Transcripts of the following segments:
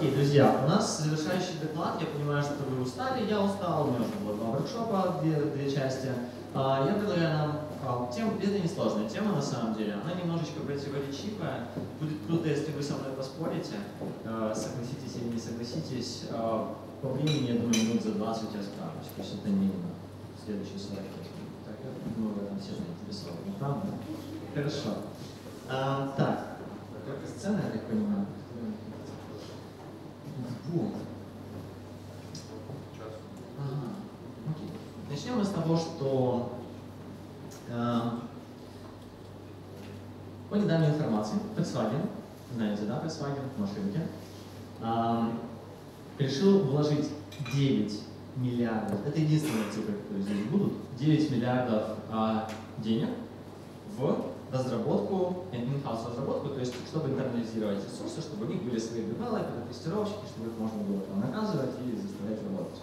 Окей, друзья, у нас завершающий доклад. Я понимаю, что вы устали, я устал. У меня уже было 2 воркшопа, две части. Я предлагаю нам тему, это несложная тема на самом деле, она немножечко противоречивая. Будет круто, если вы со мной поспорите, согласитесь или не согласитесь. По времени, я думаю, минут за 20 я справлюсь, то есть это минимум. Следующий слайд. Так, я думаю, вы там все заинтересованы, правда? Хорошо. Так, какая сцена, я так понимаю? Ага. Окей. Начнем мы с того, что по недавней информации Volkswagen, знаете, да, Volkswagen, машинки, решил вложить 9 миллиардов, это единственные цифры, которые здесь будут, 9 миллиардов денег в разработку, in-house разработку, то есть чтобы интернализировать ресурсы, чтобы у них были свои девелоперы, тестировщики, чтобы их можно было там наказывать и заставлять работать.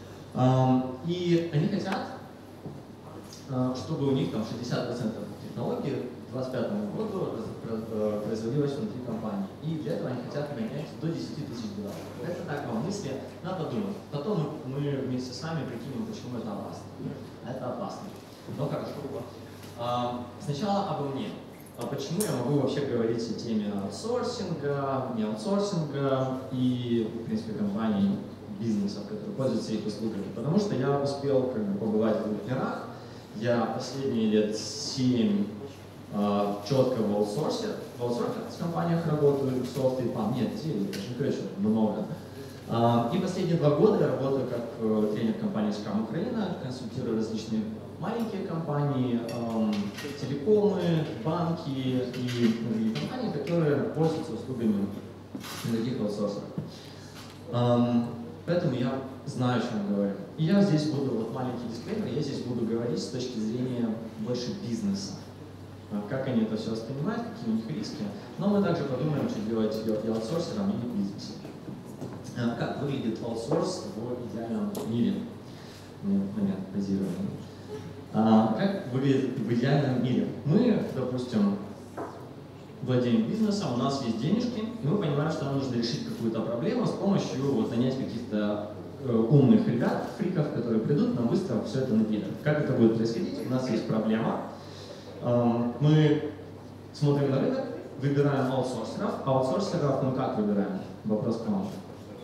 И они хотят, чтобы у них там 60% технологий к 2025 году производилось внутри компании. И для этого они хотят нанять до 10 тысяч девелоперов. Это так вам мысли, надо подумать. Потом мы вместе с вами прикинем, почему это опасно. Это опасно. Но хорошо. Сначала обо мне. Почему я могу вообще говорить о теме аутсорсинга, не аутсорсинга и, в принципе, компаний, бизнесов, которые пользуются их услугами? Потому что я успел побывать в двух мирах. Я последние лет 7 четко в аутсорсе с компаниях работаю, софт и пам. Нет, 9, даже не говорю, что много. И последние 2 года я работаю как тренер компании Scrum Украина, консультирую различные маленькие компании, телекомы, банки и другие компании, которые пользуются услугами других аутсорсеров. Поэтому я знаю, о чем говорю. И я здесь буду, вот маленький дисклеймер, я здесь буду говорить с точки зрения больше бизнеса. Как они это все воспринимают, какие у них риски. Но мы также подумаем, что делать и аутсорсерам, и бизнесом. Как выглядит аутсорс в идеальном мире? Момент позирования. Как выглядит в идеальном мире? Мы, допустим, владеем бизнесом, у нас есть денежки, и мы понимаем, что нам нужно решить какую-то проблему с помощью нанять каких-то умных ребят, фриков, которые придут, нам быстро все это напилят. Как это будет происходить? У нас есть проблема. Мы смотрим на рынок, выбираем аутсорсеров. Аутсорсеров мы как выбираем? Вопрос к вам.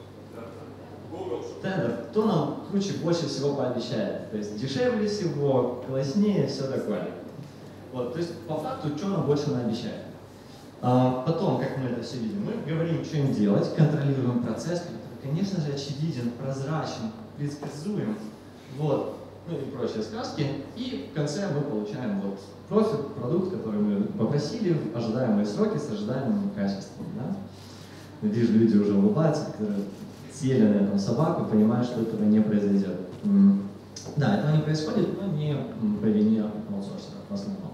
Тендер. Кто нам круче больше всего пообещает? То есть дешевле всего, класснее, все такое. Вот, то есть по факту, что нам больше наобещает. Потом, как мы это все видим, мы говорим, что им делать, контролируем процесс, который, конечно же, очевиден, прозрачен, предсказуем. Вот. Ну и прочие сказки. И в конце мы получаем вот профит, продукт, который мы попросили, ожидаемые сроки с ожидаемым качеством. Да? Вижу, люди уже улыбаются, которые съели на этом собаку, понимают, что этого не произойдет. Да, этого не происходит, но не по вине аутсорсеров в основном.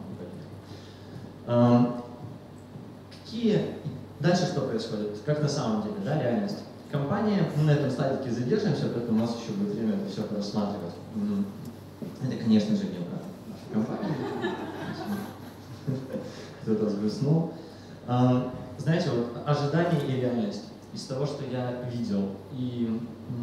Дальше что происходит? Как на самом деле, да, реальность? Компания, мы на этом стадике задержимся, поэтому у нас еще будет время это все просматривать. Это, конечно же, не про нашу компанию. Кто-то сгрустнул. Знаете, вот ожидание и реальность. Из того, что я видел, и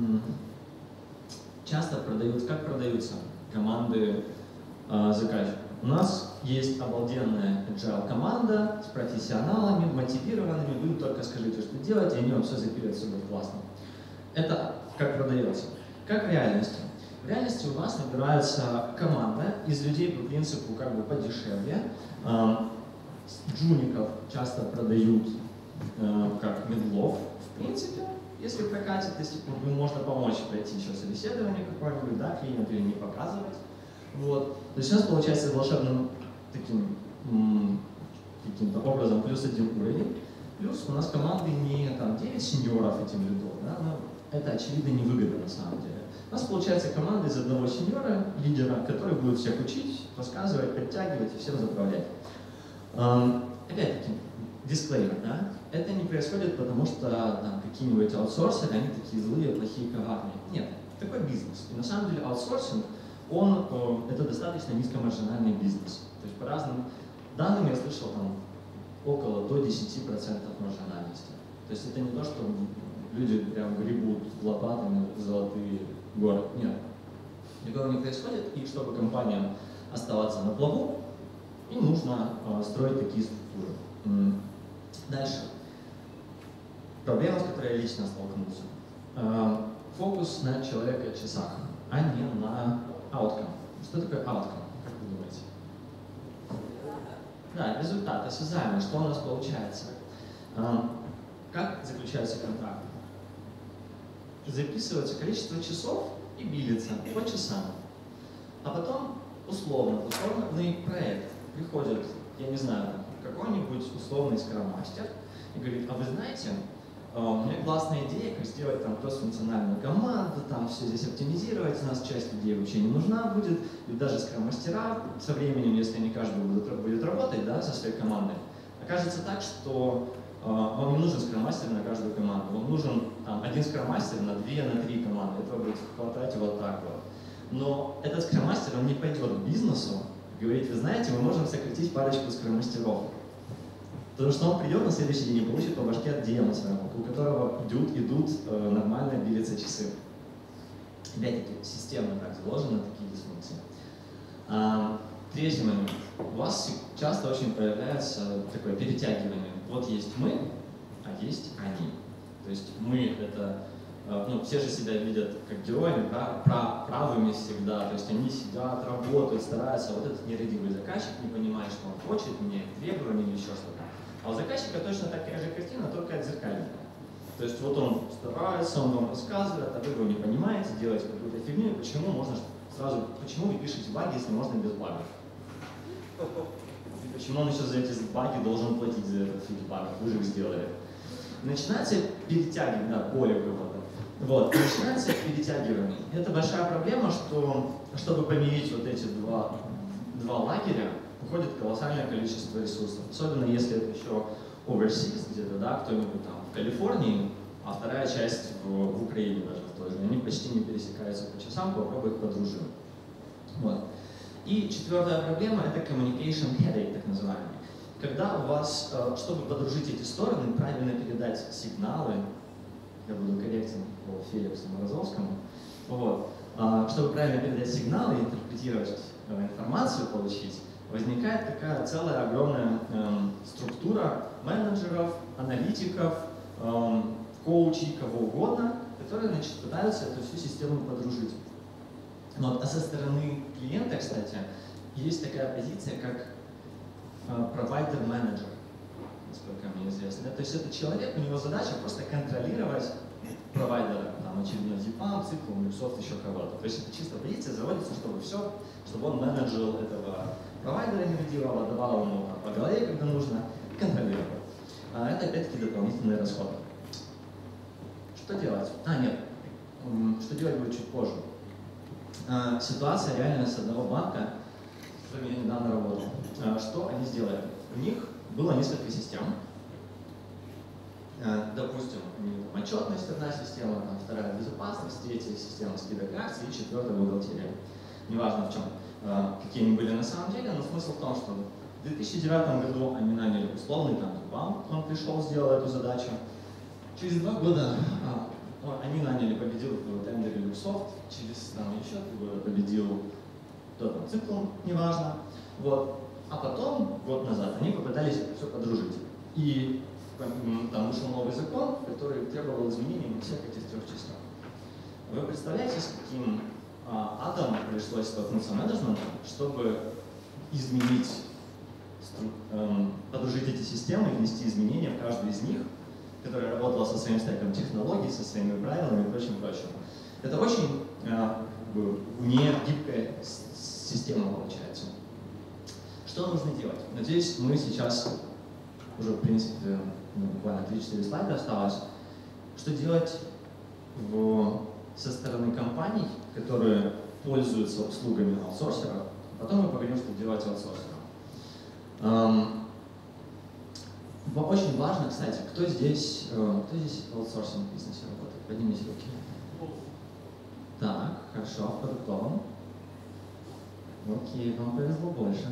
часто продаются, как продаются команды заказчиков. У нас есть обалденная agile команда с профессионалами, мотивированными, вы им только скажите, что делать, и они вам все запилят, все будет классно. Это как продается. Как в реальности? В реальности у вас набирается команда из людей по принципу как бы подешевле. Джуников часто продают как медлов. В принципе, если прокатит, если можно помочь пройти еще собеседование какое-нибудь, да, клиент или не показывать. Вот. То есть у нас получается волшебным таким каким-то образом +1 уровень. Плюс у нас команды не там 9 сеньоров этим лидов, да, но это очевидно невыгодно на самом деле. У нас получается команда из одного сеньора, лидера, который будет всех учить, рассказывать, подтягивать и всем заправлять. Опять-таки, дисклеймер, да? Это не происходит, потому что какие-нибудь аутсорсеры, они такие злые, плохие, коварные. Нет, такой бизнес. И на самом деле аутсорсинг, это достаточно низкомаржинальный бизнес. То есть по разным данным я слышал, там около до 10% маржинальности. То есть это не то, что люди прям гребут лопатами золотые горы. Нет. Такого не происходит, и чтобы компаниям оставаться на плаву, им нужно строить такие структуры. Дальше. Проблема, с которой я лично столкнулся. Фокус на человека-часах, а не на outcome. Что такое outcome, как вы думаете? Да, результат, осязаемый, что у нас получается. Как заключаются контракты? Записывается количество часов и билится по часам. А потом условный проект. Приходит, я не знаю, какой-нибудь условный скрам-мастер и говорит: а вы знаете, у меня классная идея, как сделать там кросс-функциональную команду, там все здесь оптимизировать, у нас часть людей вообще не нужна будет, и даже скрам-мастера со временем, если они каждый будет работать, да, со своей командой, окажется так, что вам не нужен скрам-мастер на каждую команду, вам нужен там, один скрам-мастер на 2, на 3 команды, этого будет хватать вот так вот. Но этот скрам-мастер, он не пойдет к бизнесу и говорит: вы знаете, мы можем сократить парочку скрам-мастеров. Потому что он придет на следующий день и получит по башке от DM своего, у которого идут нормально билятся часы. Опять-таки, системно так заложены такие дисфункции. Третий момент. У вас часто очень появляется такое перетягивание. Вот есть мы, а есть они. То есть мы это, все же себя видят как героями, правыми всегда. То есть они сидят, работают, стараются. Вот этот нерадивый заказчик не понимает, что он хочет, меняет требования или еще что-то. А у заказчика точно такая же картина, только отзеркальная. То есть вот он старается, он вам рассказывает, а вы его не понимаете, делаете какую-то фигню, почему вы пишете баги, если можно без багов? И почему он еще за эти баги должен платить за этот фиг багов? Вы же их сделали. Начинается перетягивание, поле вывода. Вот, начинается перетягивание. Это большая проблема, что чтобы помирить вот эти два лагеря, уходит колоссальное количество ресурсов. Особенно если это еще overseas где-то, да, кто-нибудь там в Калифорнии, а вторая часть в Украине даже в той же. Они почти не пересекаются по часам, попробуй их подружим. Вот. И четвертая проблема — это communication headache, так называемый. Когда у вас, чтобы подружить эти стороны, правильно передать сигналы, я буду корректен по Феликсу Морозовскому, вот, чтобы правильно передать сигналы, интерпретировать информацию, получить, возникает такая целая огромная структура менеджеров, аналитиков, коучей, кого угодно, которые пытаются эту всю систему подружить. Вот. А со стороны клиента, кстати, есть такая позиция, как провайдер-менеджер, насколько мне известно. То есть это человек, у него задача просто контролировать провайдера, там, очередной EPAM, цикл, Microsoft, еще кого-то. То есть это чисто позиция заводится, чтобы он менеджил этого провайдера нерадивого, давал ему по голове, когда нужно, и контролировал. Это опять-таки дополнительные расходы. Что делать? Что делать будет чуть позже. Ситуация реально с одного банка, с которым я недавно работал. Что они сделали? У них было несколько систем. Допустим, отчетность одна система, вторая безопасность, третья система скидок акций и четвертая бухгалтерия. Неважно в чем, какие они были на самом деле, но смысл в том, что в 2009 году они наняли условный банк, он пришел, сделал эту задачу. Через 2 года они наняли, победил в тендере Microsoft, через еще 3 года победил тот цикл, неважно. Вот. А потом, год назад, они попытались это все подружить. И там вышел новый закон, который требовал изменений всех этих 3 частях. Вы представляете, с каким адом пришлось столкнуться менеджменту, чтобы изменить, подружить эти системы и внести изменения в каждую из них, которая работала со своим стеком технологий, со своими правилами и прочим. Это очень негибкая система получается. Что нужно делать? Надеюсь, мы сейчас, уже в принципе буквально 3-4 слайда осталось, что делать со стороны компаний, которые пользуются услугами аутсорсеров. Потом мы поговорим, что делать аутсорсером. Очень важно, кстати, кто здесь в аутсорсинг бизнесе работает? Поднимите руки. Так, хорошо, в продуктовом. Окей, вам повезло больше.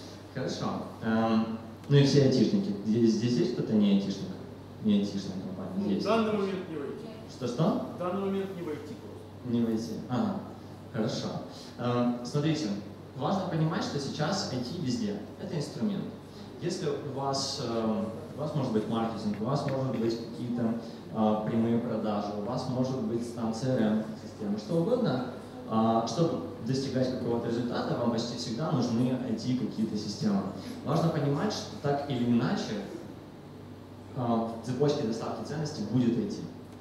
Хорошо. Ну и все айтишники. Здесь есть кто-то не айтишник? Не айтишная компания. есть. В данный момент не войти. Что-что? В данный момент не войти просто. Не войти. Ага, хорошо. Смотрите, важно понимать, что сейчас IT везде. Это инструмент. Если у вас может быть маркетинг, у вас может быть какие-то прямые продажи, у вас может быть там CRM-система, что угодно, чтобы достигать какого-то результата, вам почти всегда нужны IT какие-то системы. Важно понимать, что так или иначе в цепочке доставки ценностей будет IT.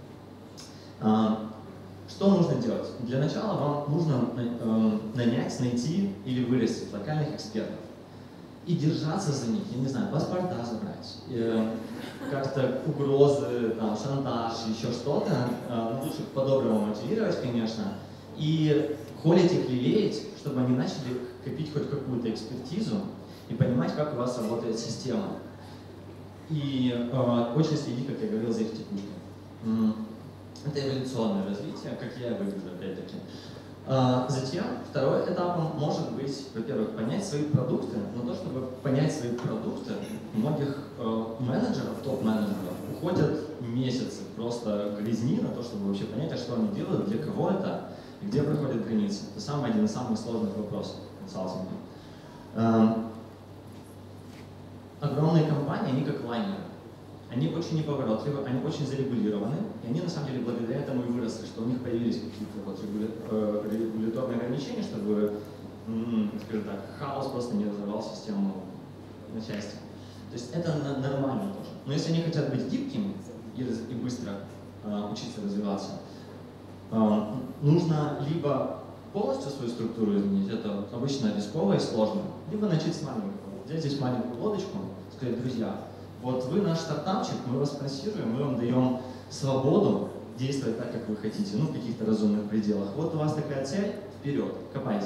Что нужно делать? Для начала вам нужно нанять, найти или вырастить локальных экспертов и держаться за них, я не знаю, паспорта забрать, как-то угрозы, там, шантаж, еще что-то, лучше по-доброму мотивировать, конечно, и холить их, лелеять, чтобы они начали копить хоть какую-то экспертизу и понимать, как у вас работает система. И очень следить, как я говорил, за их текучкой. Это эволюционное развитие, как я выгляжу, опять-таки. Затем, второй этапом может быть, во-первых, понять свои продукты, но то, чтобы понять свои продукты, многих менеджеров, топ-менеджеров, уходят месяцы просто грязни на то, чтобы вообще понять, а что они делают, для кого это и где проходят границы. Это один из самых сложных вопросов консалтинга. Огромные компании, они как лайнеры. Они очень неповоротливы, они очень зарегулированы, и они на самом деле благодаря этому и выросли, что у них появились какие-то регуляторные ограничения, чтобы, скажем так, хаос просто не разорвал систему на части. То есть это нормально тоже. Но если они хотят быть гибкими и быстро учиться развиваться, нужно либо полностью свою структуру изменить, это обычно рисково и сложно, либо начать с маленького. Взять здесь маленькую лодочку, сказать: друзья, вот вы наш стартапчик, мы вас спонсируем, мы вам даем свободу действовать так, как вы хотите, ну, в каких-то разумных пределах. Вот у вас такая цель, вперед, копайте.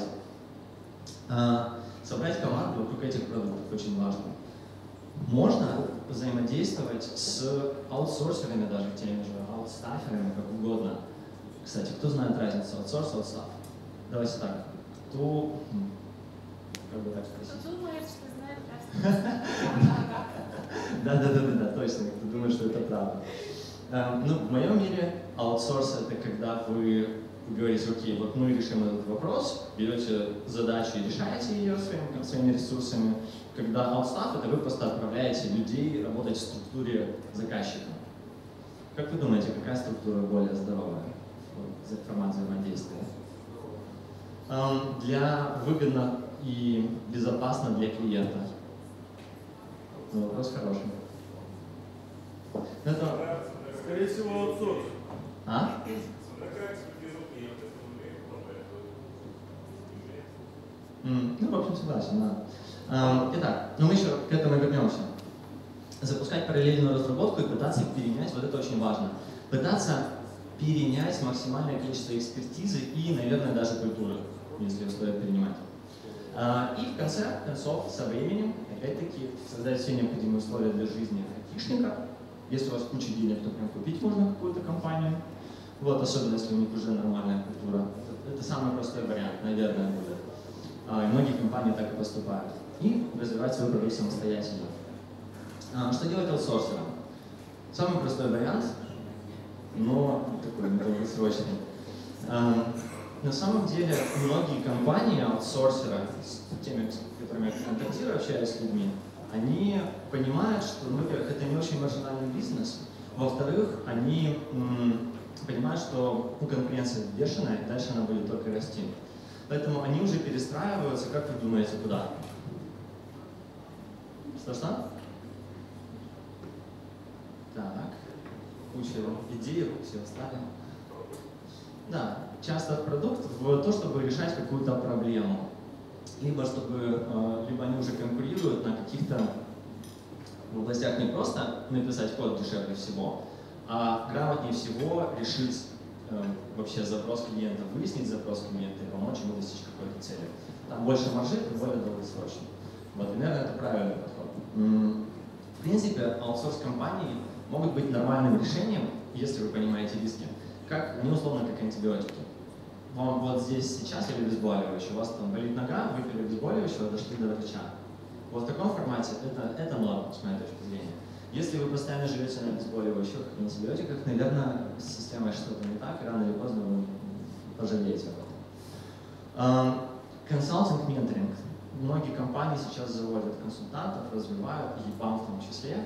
Собрать команду вокруг этих продуктов очень важно. Можно взаимодействовать с аутсорсерами, даже теми же аутстаферами, как угодно. Кстати, кто знает разницу аутсорс, аутстаф? Давайте так. Кто, как бы так спросить? Кто думает, что знает разницу? Да, точно, кто думает, что это правда. Ну, в моем мире аутсорс — это когда вы говорите: окей, вот мы решим этот вопрос, берете задачу и решаете ее своими ресурсами. Когда аутстаф — это вы просто отправляете людей работать в структуре заказчика. Как вы думаете, какая структура более здоровая за формат взаимодействия? Для выгодно и безопасно для клиента. Ну, вопрос хороший. Это... Скорее всего, аутсорс. А? Ну, в общем, согласен, да. Итак, но мы еще к этому вернемся. Запускать параллельную разработку и пытаться их перенять, вот это очень важно. Пытаться перенять максимальное количество экспертизы и, наверное, даже культуры, если ее стоит перенимать. И в конце концов, со временем, опять-таки, создать все необходимые условия для жизни айтишника. Если у вас куча денег, то прям купить можно какую-то компанию. Вот, особенно если у них уже нормальная культура. Это самый простой вариант, наверное, будет. И многие компании так и поступают. И развивать свой продукт самостоятельно. Что делать аутсорсерам? Самый простой вариант, но такой долгосрочный. На самом деле, многие компании, аутсорсеры, с теми, с которыми я контактирую, общаюсь с людьми, они понимают, что, ну, во-первых, это не очень маржинальный бизнес, во-вторых, они понимают, что конкуренция бешеная, и дальше она будет только расти. Поэтому они уже перестраиваются, как вы думаете, куда? Что? Так, куча идей, все встали. Да, часто продукт в то, чтобы решать какую-то проблему. Либо они уже конкурируют на каких-то областях, не просто написать код дешевле всего, а грамотнее всего решить вообще запрос клиента, выяснить запрос клиента и помочь ему достичь какой-то цели. Там больше маржи, но более долгосрочно. Вот, и, наверное, это правильный подход. В принципе, аутсорс-компании могут быть нормальным решением, если вы понимаете риски, не условно, как антибиотики. Вам вот здесь сейчас или обезболивающее, у вас там болит нога, выпили обезболивающего, дошли до врача. Вот в таком формате это норма, с моей точки зрения. Если вы постоянно живете на обезболивающих и антибиотиках, наверное, с системой что-то не так, и рано или поздно вы пожалеете об этом. Консалтинг, менторинг. Многие компании сейчас заводят консультантов, развивают, EPAM в том числе.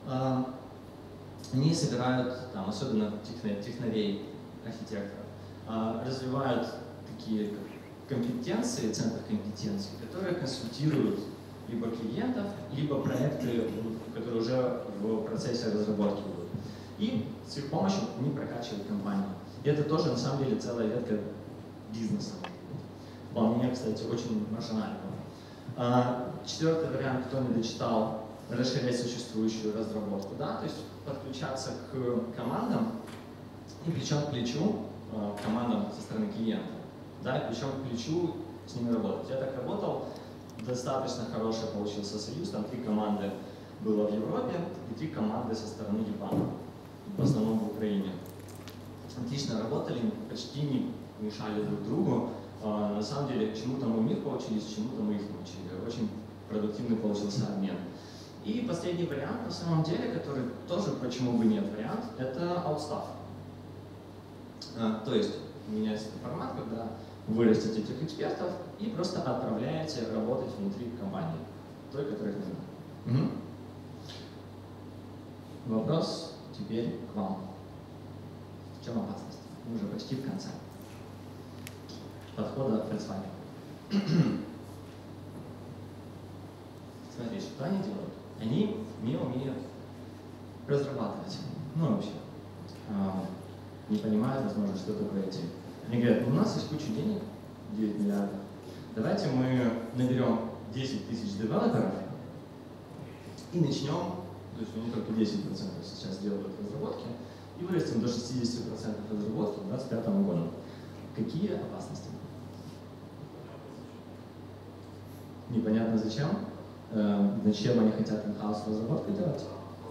Они собирают, там, особенно технарей, архитекторов, развивают такие компетенции, центр компетенций, которые консультируют либо клиентов, либо проекты, которые уже в процессе разработки будут. И с их помощью они прокачивают компанию. И это тоже, на самом деле, целая ветка бизнеса. Вполне, кстати, очень маржинально. Четвертый вариант, кто не дочитал, расширять существующую разработку, да, то есть подключаться к командам и плечом к плечу командам со стороны клиента, да, и плечом к плечу с ними работать. Я так работал, достаточно хороший получился союз, там 3 команды было в Европе и 3 команды со стороны EPAM, в основном в Украине. Отлично работали, почти не мешали друг другу. На самом деле, чему-то мы у них получились, чему-то мы их научили. Очень продуктивный получился обмен. И последний вариант, на самом деле, который тоже почему бы нет вариант, это аутстаф. То есть меняется формат, когда вы растите этих экспертов и просто отправляете работать внутри компании, той, которых нужно. Вопрос теперь к вам. В чем опасность? Мы уже почти в конце подхода Volkswagen. Смотрите, что они делают? Они не умеют разрабатывать. Ну, вообще. Не понимают, возможно, что такое IT. Они говорят, у нас есть куча денег, 9 миллиардов. Давайте мы наберем 10 тысяч девелоперов и начнем, то есть они только 10% сейчас делают разработки, и вырастем до 60% разработки к 2025 году. Какие опасности? Непонятно зачем. Зачем они хотят in-house разработку делать?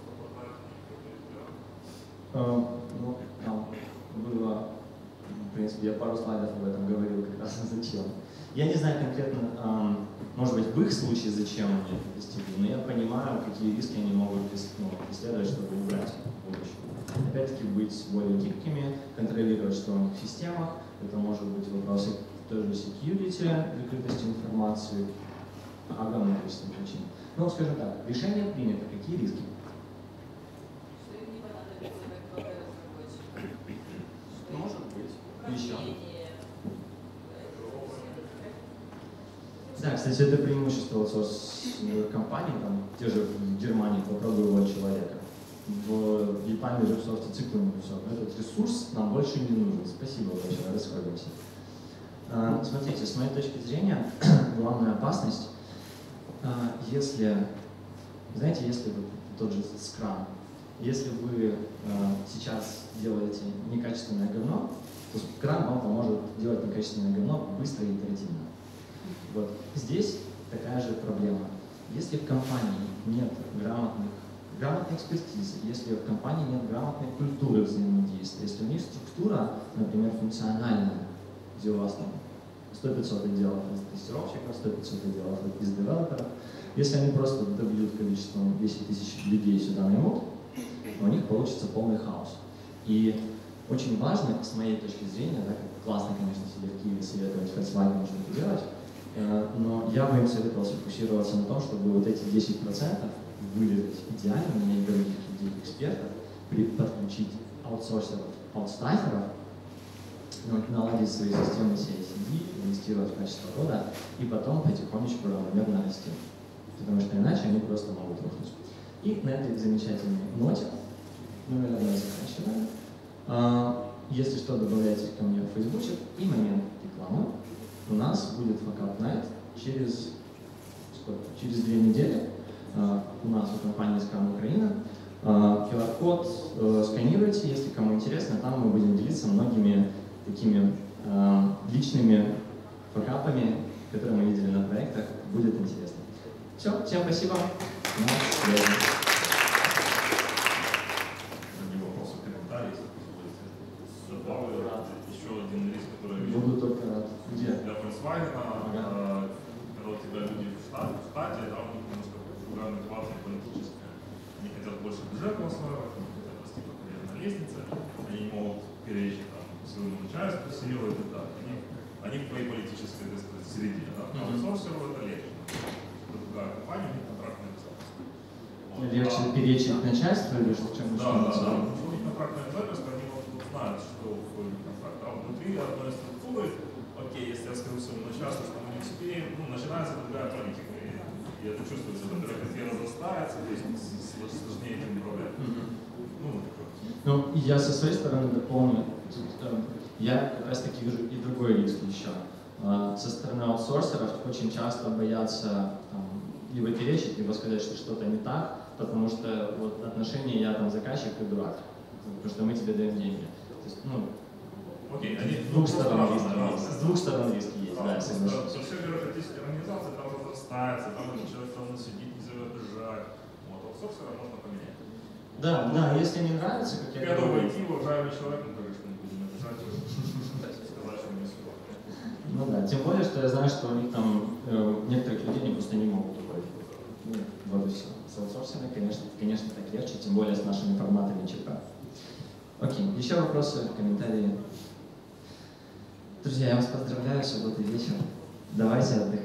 Ну, там было, в принципе, я пару слайдов об этом говорил, как раз зачем. Я не знаю конкретно, может быть, в их случае, зачем они это достигли, но я понимаю, какие риски они могут преследовать, чтобы убрать в будущем. Опять-таки, быть более гибкими, контролировать, что у них в системах. Это может быть вопросы тоже security, закрытости информации, огромное количество причин. Ну, скажем так, решение принято. Какие риски? Что им не понадобится как разработчик. Может быть. Еще. Да, кстати, это преимущество аутсорс компаний, там, те же в Германии, попробуй его человека. В EPAM же в софте циклами все. Этот ресурс нам больше не нужен. Спасибо большое, расходимся. Смотрите, с моей точки зрения, главная опасность, если, знаете, если вот тот же Scrum, если вы сейчас делаете некачественное говно, то Scrum вам поможет делать некачественное говно быстро и итеративно. Вот здесь такая же проблема. Если в компании нет грамотной экспертизы, если в компании нет грамотной культуры взаимодействия, если у них структура, например, функциональная, где у вас там 100-500 отделов из тестировщиков, 100-500 отделов из девелоперов, если они просто добьют количеством 10 тысяч людей сюда наймут, то у них получится полный хаос. И очень важно, с моей точки зрения, да, классно, конечно, себе в Киеве советовать Volkswagen что-то делать, но я бы им советовал сфокусироваться на том, чтобы вот эти 10% вырезать идеально, нанять других людей, экспертов, подключить аутсорсеров, аутстаферов, наладить свои системы CI/CD, инвестировать в качество кода и потом потихонечку равномерно расти. Потому что иначе они просто могут рухнуть. И на этой замечательной ноте мы, наверное, заканчиваем. Если что, добавляйтесь ко мне в Фейсбучик и момент рекламы. У нас будет Fuck Up Night через 2 недели. У нас в компании Scrum Украина. QR-код сканируйте, если кому интересно, там мы будем делиться многими такими личными факапами, которые мы видели на проектах. Будет интересно. Все, всем спасибо. Вопросы, комментарии, добавлю еще один риск, который я Буду только рад. Где? для Volkswagen, когда у тебя люди в штате, да, у них немножко другая мотивация политическая, они хотят больше больше бюджетного слоя, это типа карьерная лестница, они не могут перечить там своему начальству, CEO и так далее. Они в твоей политической, так сказать, середине. Да? А аутсорсеру это легче. Это другая компания, у них контрактная безопасность. Легче перечить начальству или что, чем Да. У них контрактная обязательность, они вот знают, что входит в контракт. А внутри одной структуры, окей, если я скажу своему начальству, что мы не успеем, начинается другая политика. И это чувствуется, эта бюрократия разрастается, то есть сложнее этим управлять. Ну, и я со своей стороны дополню. Я как раз таки вижу и другой риск еще. Со стороны аутсорсеров очень часто боятся либо перечить, либо сказать, что что-то не так, потому что вот отношения я там заказчик и дурак, потому что мы тебе даем деньги. То есть, окей, они с двух сторон риски есть. С двух сторон риски есть, да, соглашусь. Со всей бюрократической организации там разрастается, там этот человек все равно сидит, не зовет бежать. Вот, аутсорсера можно поменять. Да, если не нравится, как я готов говорю. войти, уважаемый человек, мы, конечно, не будем обижать его, сказать, что не все. Ну да, тем более, что я знаю, что у них там некоторых людей они просто не могут уволить. Вот и все. С аутсорсами, конечно, так легче, тем более с нашими форматами ЧП. Окей, еще вопросы, комментарии? Друзья, я вас поздравляю, суббота вечер. Давайте отдыхать.